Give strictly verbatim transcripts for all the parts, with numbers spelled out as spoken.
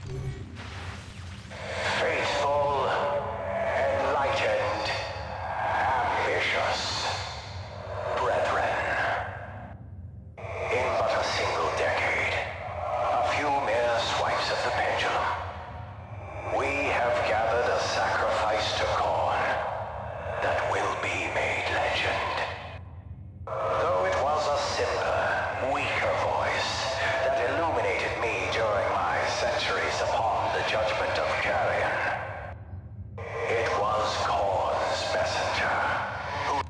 Faithful, enlightened, ambitious brethren. In but a single decade, a few mere swipes of the pendulum, we have gathered a sacrifice to Khorne that will be made legend. Though it was a simpler, weaker voice that illuminated me during my centuries upon the judgment of Carrion, it was Khorne's messenger who...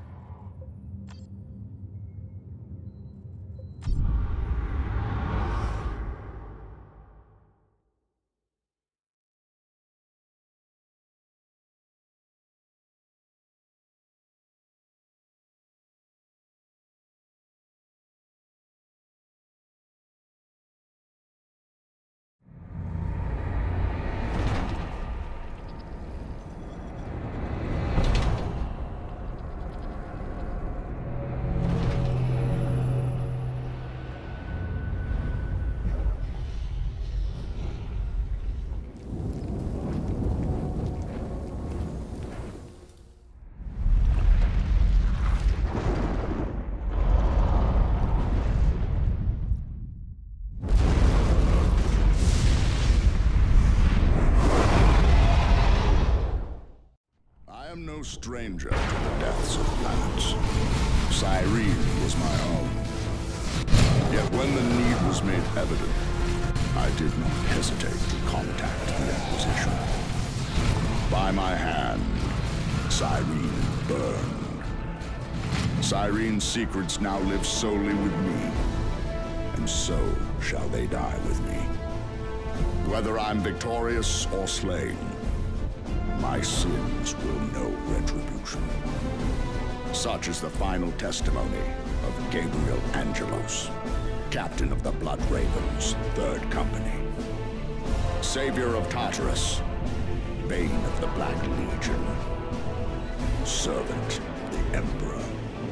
I am no stranger to the deaths of planets. Cyrene was my own. Yet when the need was made evident, I did not hesitate to contact the Inquisition. By my hand, Cyrene burned. Cyrene's secrets now live solely with me, and so shall they die with me. Whether I'm victorious or slain, my sins will know retribution. Such is the final testimony of Gabriel Angelos, captain of the Blood Ravens, Third Company. Savior of Tartarus, Bane of the Black Legion, servant of the Emperor.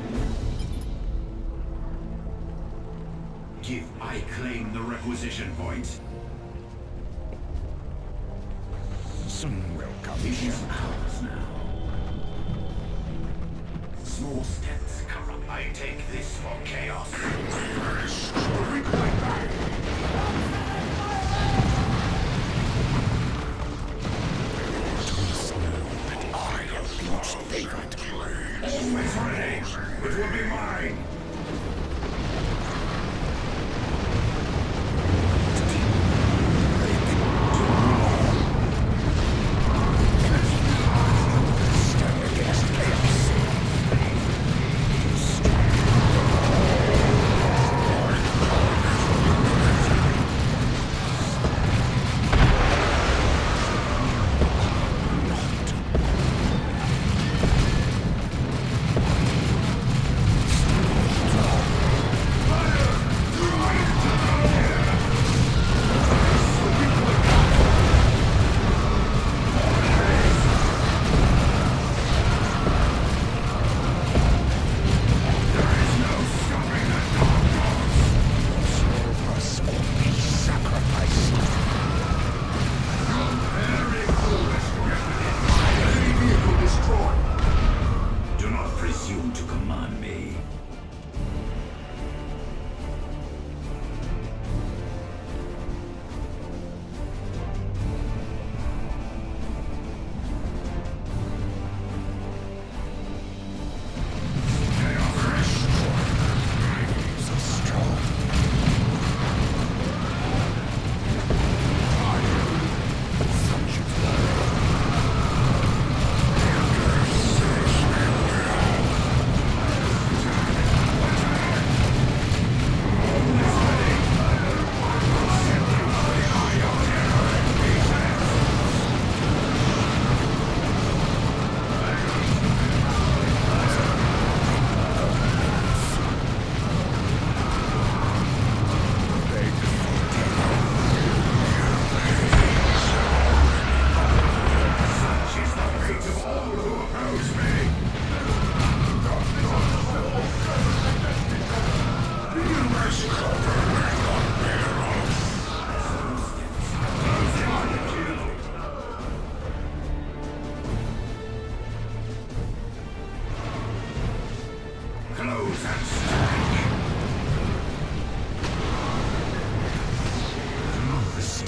Give, I claim the requisition point. Soon will come. It is ours now. Small steps corrupt. I take this for chaos. Destroy my life. I have Luke's favorite. Always ready. It will be mine.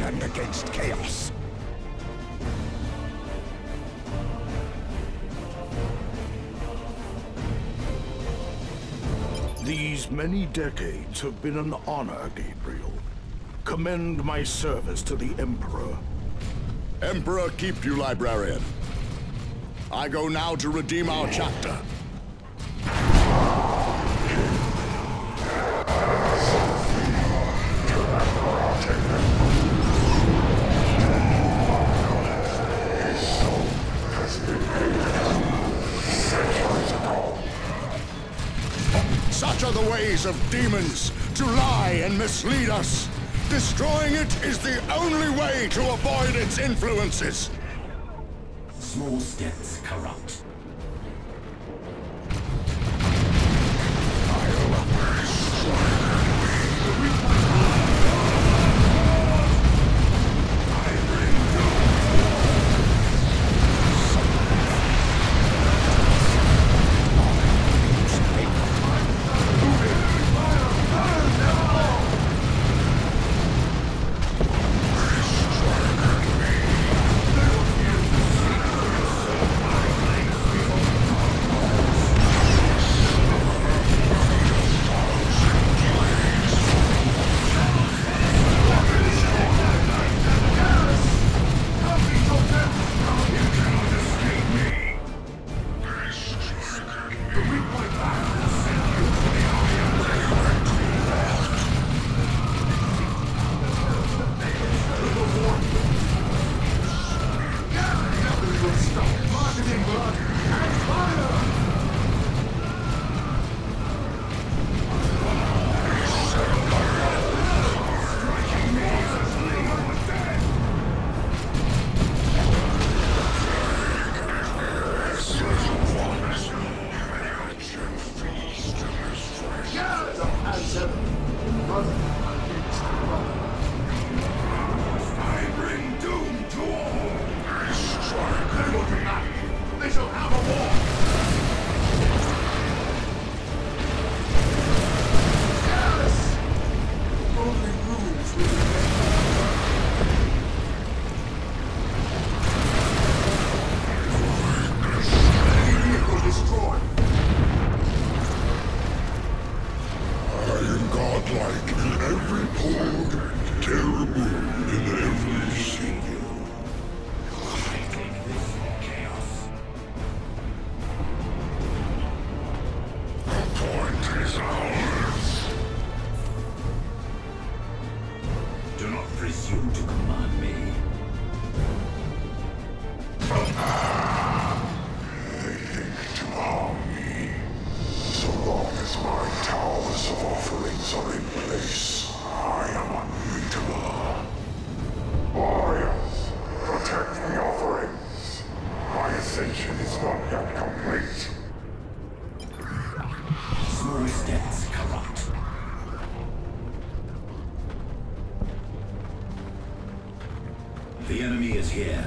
stand against chaos. These many decades have been an honor, Gabriel. Commend my service to the Emperor. Emperor keep you, librarian. I go now to redeem our chapter. Such are the ways of demons, to lie and mislead us. Destroying it is the only way to avoid its influences. Small steps corrupt. The enemy is here.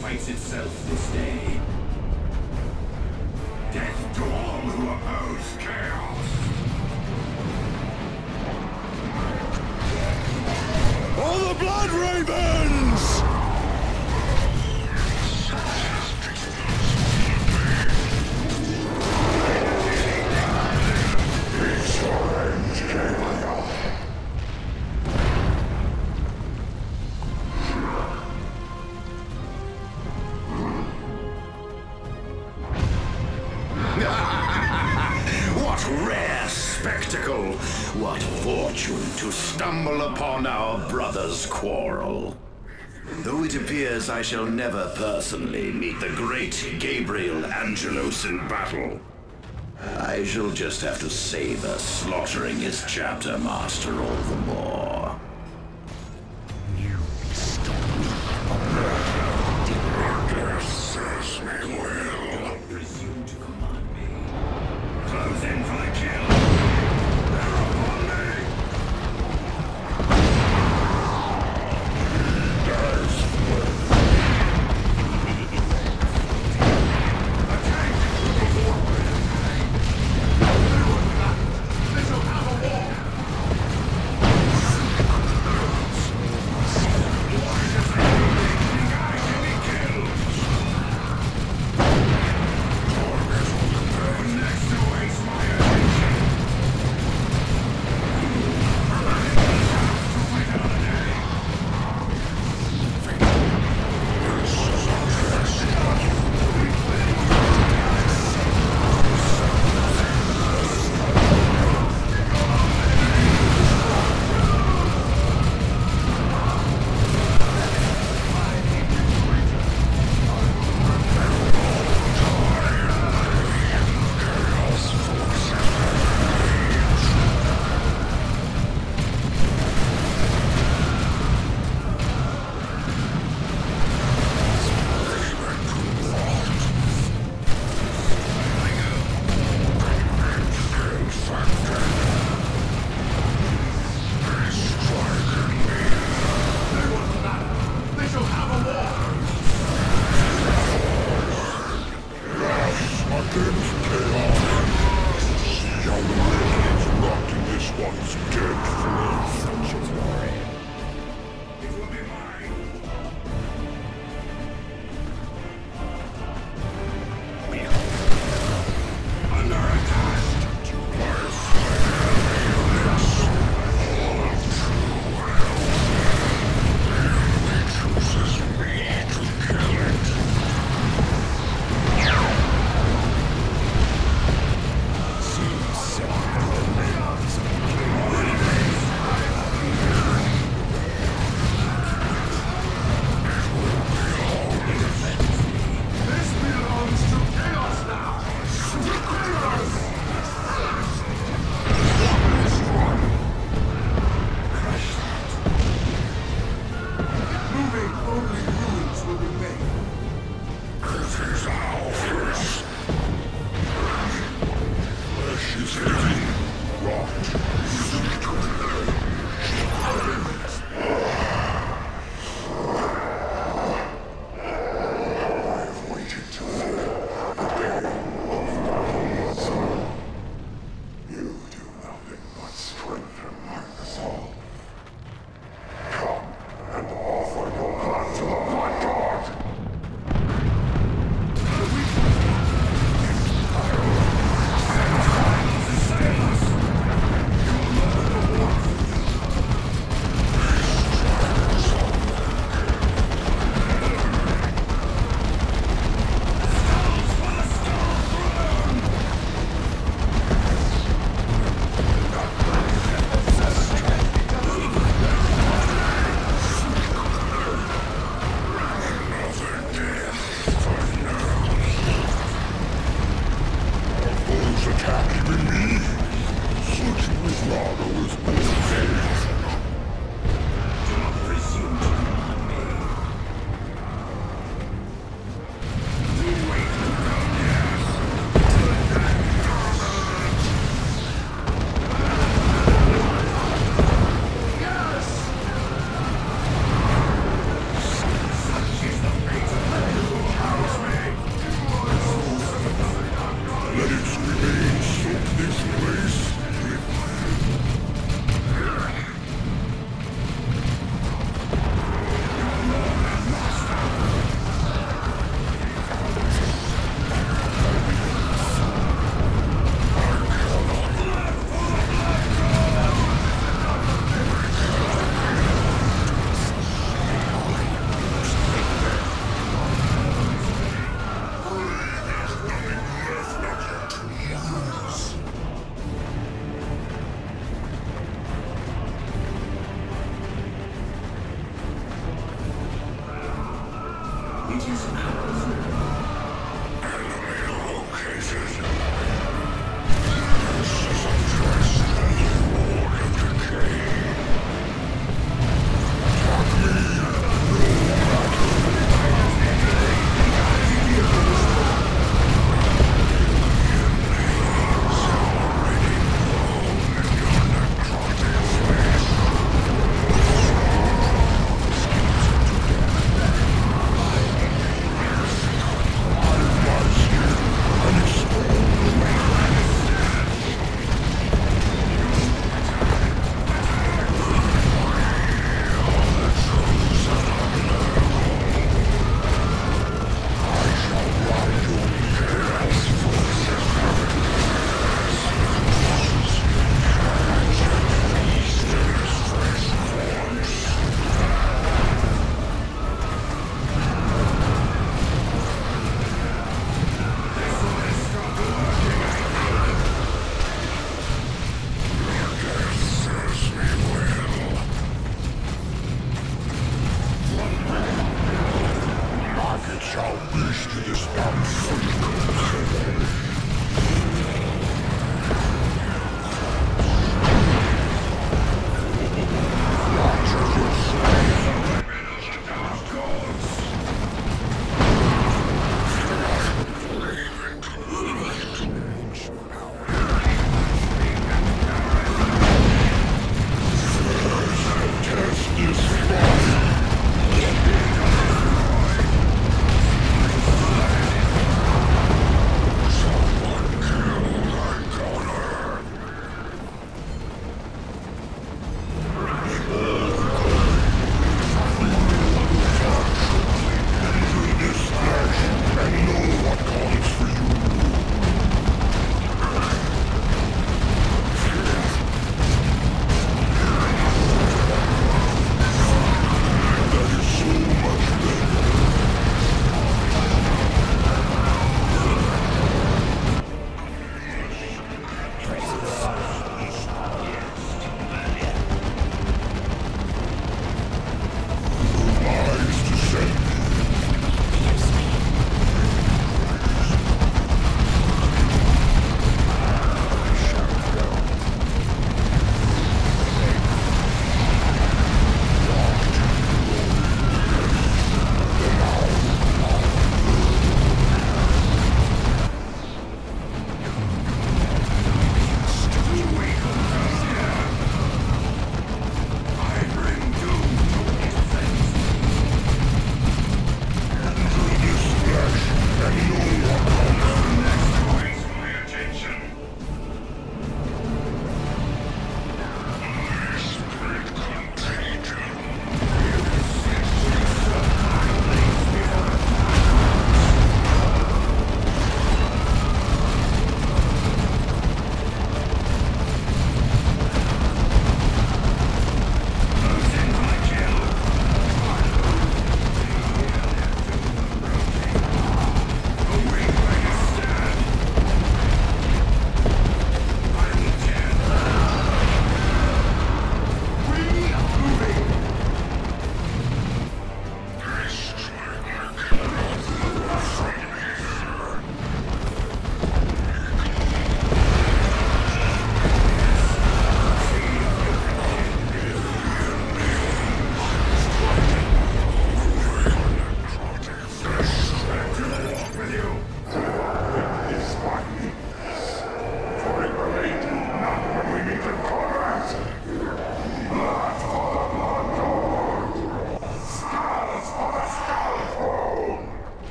fights itself this day. Death to all who oppose chaos! All the Blood Ravens! What rare spectacle! What fortune to stumble upon our brother's quarrel! Though it appears I shall never personally meet the great Gabriel Angelos in battle, I shall just have to savor slaughtering his chapter master all the more. You serves me well. Presume to command me. Close in for the kill. They're upon me. This will have a war.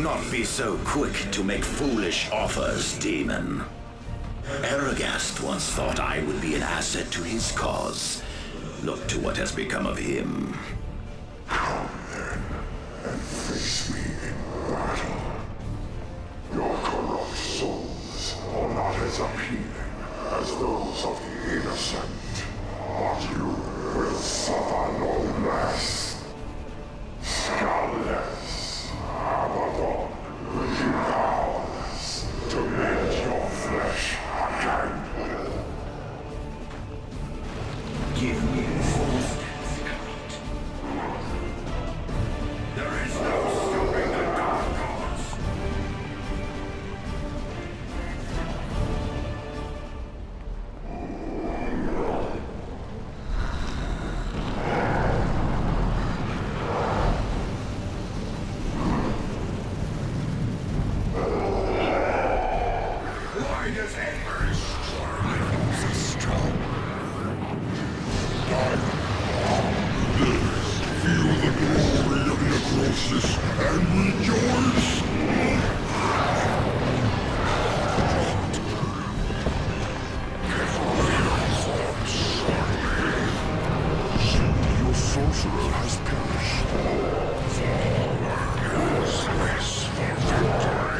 not be so quick to make foolish offers, demon. Aragast once thought I would be an asset to his cause. Look to what has become of him. Come then, and face me in battle. Your corrupt souls are not as appealing as those of the innocent, but you will suffer no less. Scowless, Abaddon will devours to mend your flesh again. Give me the force. There is no stopping the dark gods. Why does Ember so strong? Feel the glory of necrosis and rejoice! See, your sorcerer has perished. Fall is less for victory.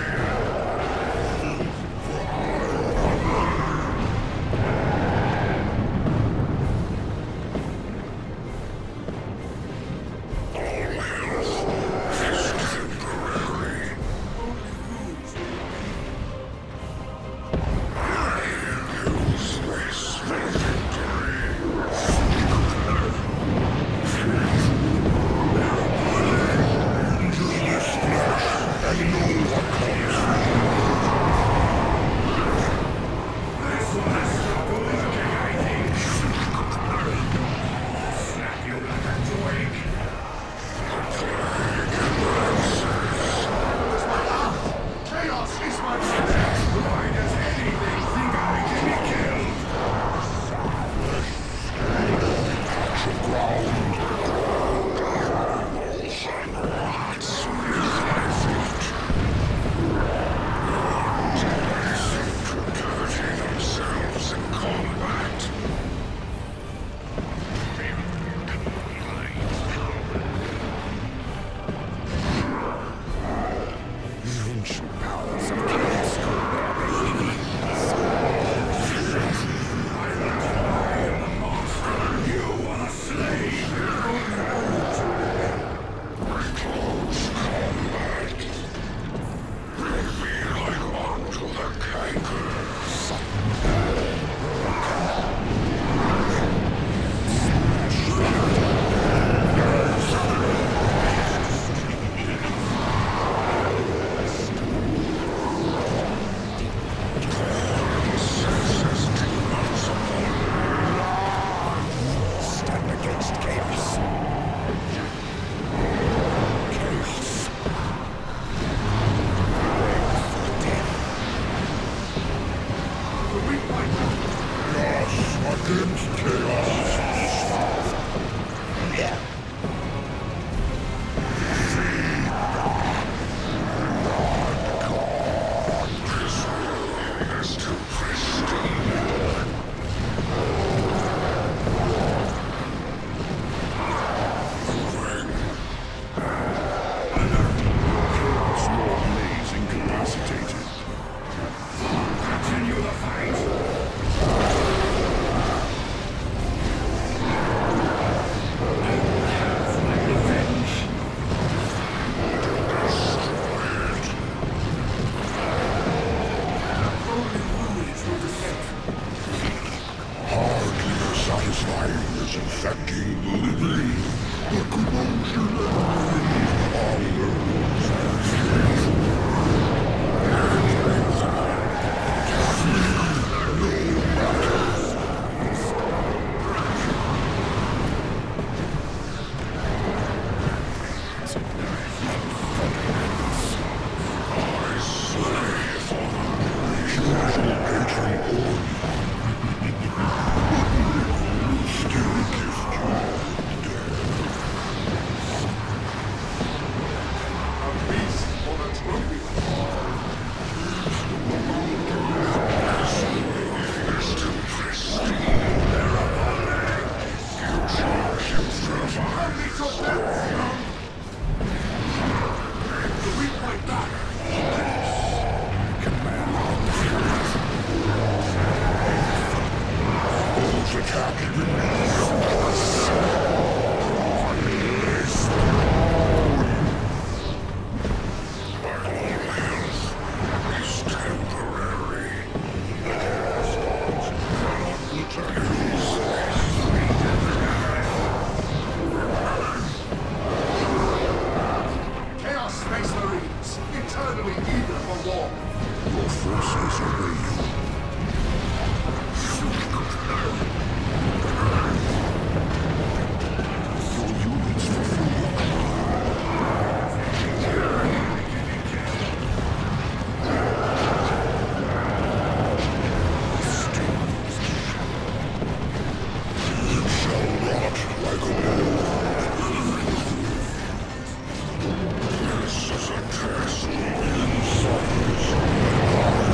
Who's attacking me? It's temporary. Chaos Space Marines, eternally eager for war. Your forces obey you. Your units fulfill your You shall rot like a bull. This is a test in science.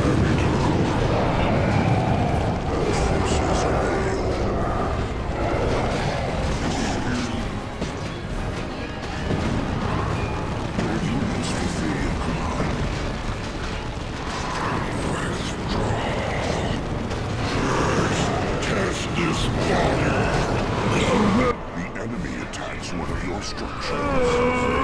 The enemy attacks one of your structures.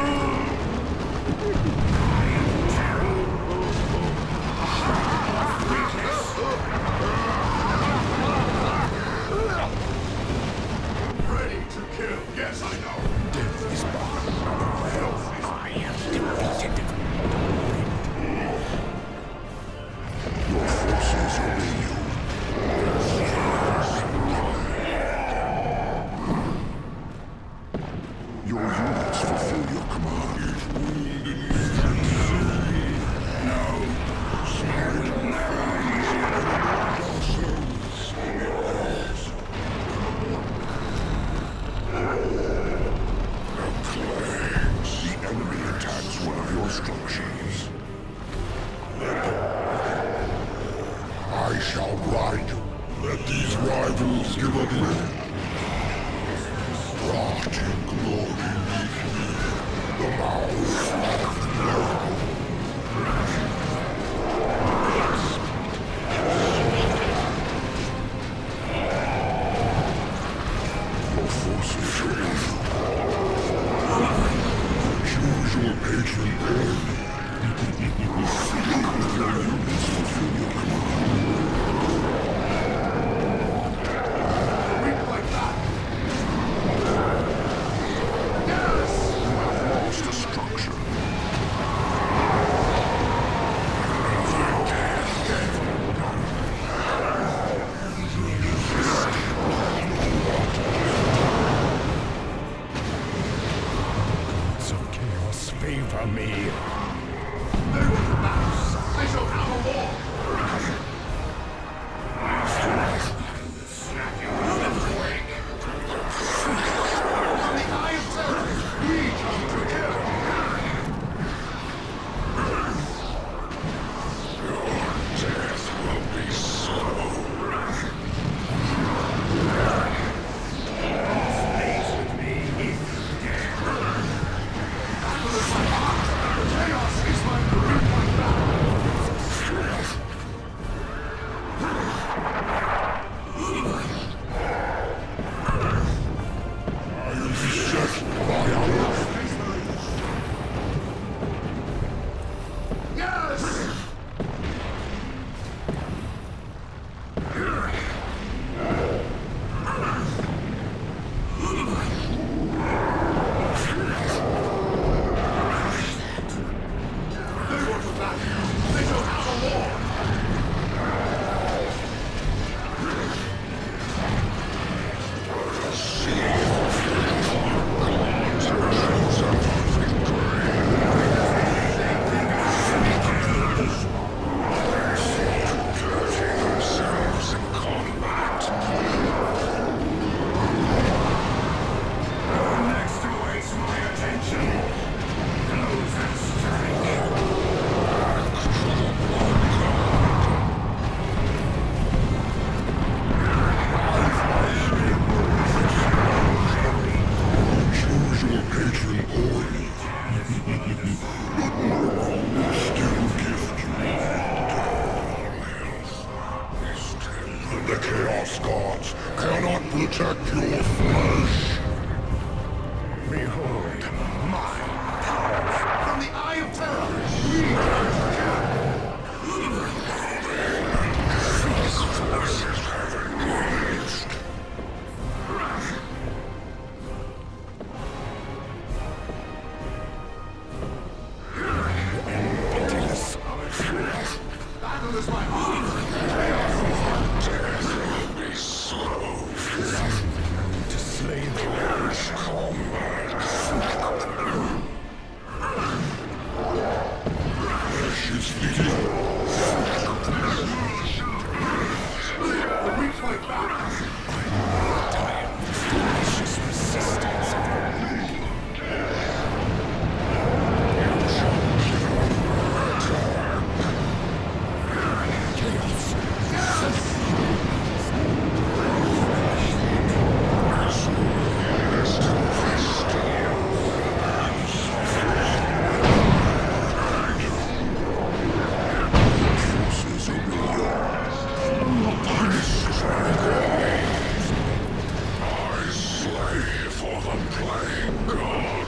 Ready to kill. Yes, I know. Death is bound. Health is I am defeated. Your forces obey you. Your units fulfill your command. Now, the enemy attacks one of your structures. I shall ride. Let these rivals give a grip. Rot in glory beneath me. The mouth like miracle. Your forces obey you. Choose your patron end. Your units fulfill your command. Weak like that. Lost a structure. cannot protect your flesh. Behold, my power from the Eye of Terror. These forces have engaged. Pitiless. Battle is my honor. Death will be slow. To slay the There's combat. Precious video. The weak fight back. time. Vicious resistance. I slay for the playing god.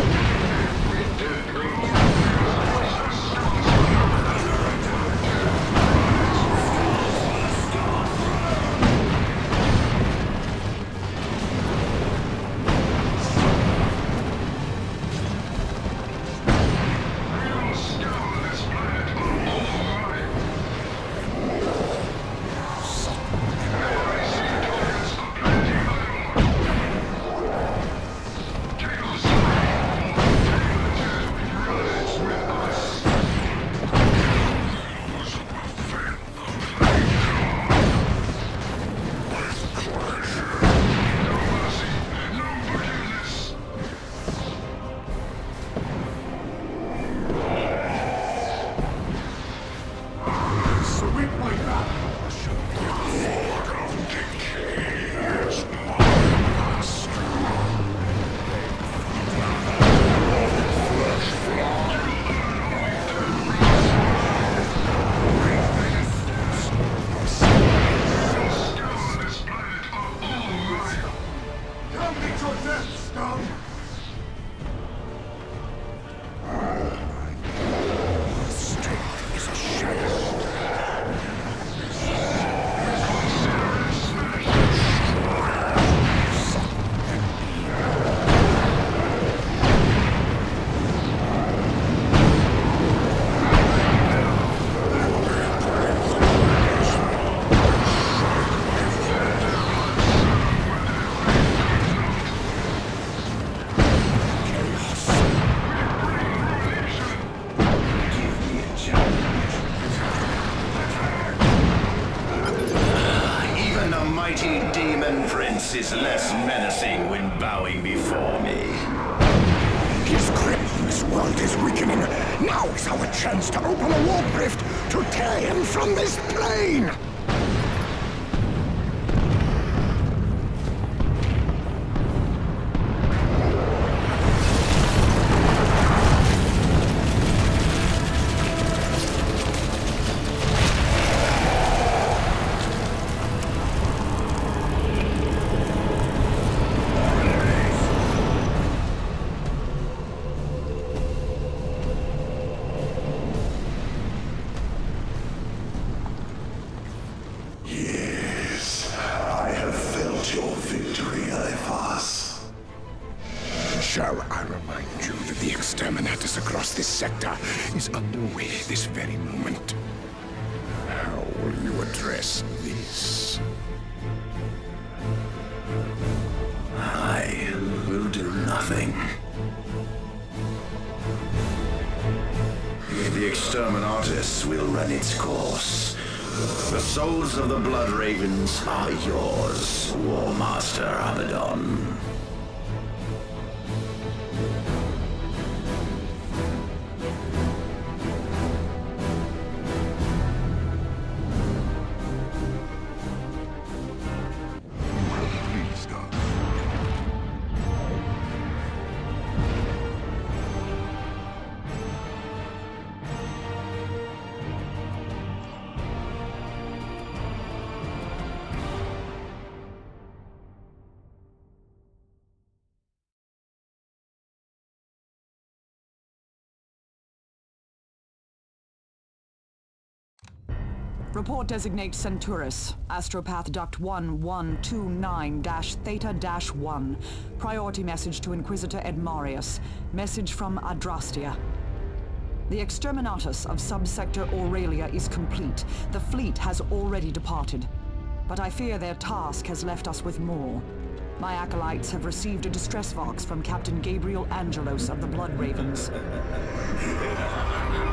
Is less menacing when bowing before me. His grip on this world is weakening. Now is our chance to open a warp rift to tear him from this plane! Shall I remind you that the exterminatus across this sector is underway this very moment? How will you address this? I will do nothing. The exterminatus will run its course. The souls of the Blood Ravens are yours, War Master Abaddon. Report designates Centauris, Astropath Duct one one two nine Theta one. Priority message to Inquisitor Ed Marius. Message from Adrastia. The exterminatus of Subsector Aurelia is complete. The fleet has already departed. But I fear their task has left us with more. My acolytes have received a distress vox from Captain Gabriel Angelos of the Blood Ravens.